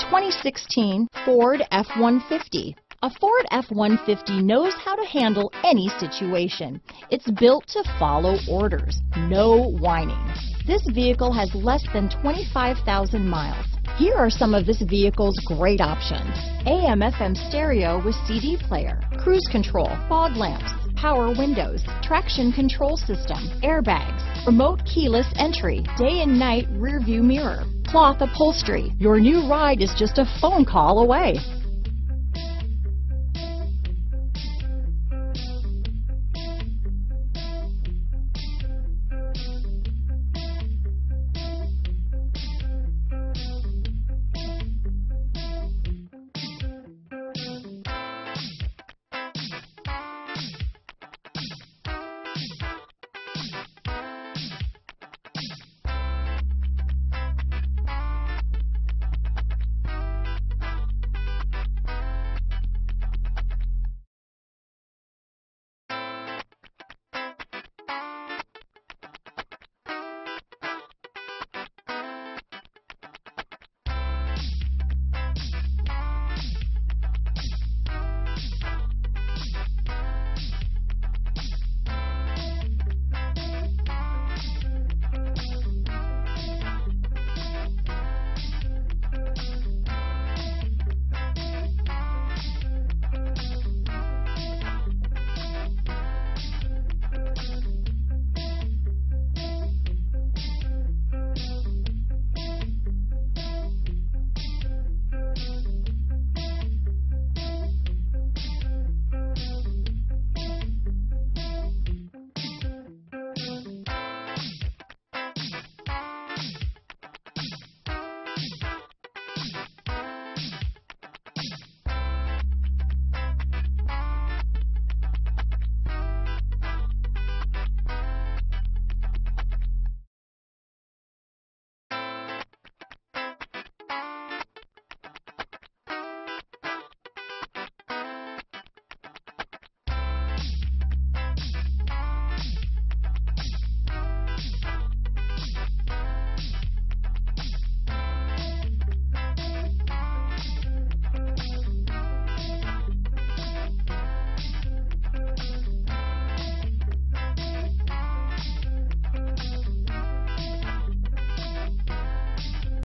2016 Ford F-150. A Ford F-150 knows how to handle any situation. It's built to follow orders, no whining. This vehicle has less than 25,000 miles. Here are some of this vehicle's great options: AM/FM stereo with CD player, cruise control, fog lamps, power windows, traction control system, airbags, remote keyless entry, day and night rear view mirror, cloth upholstery. Your new ride is just a phone call away.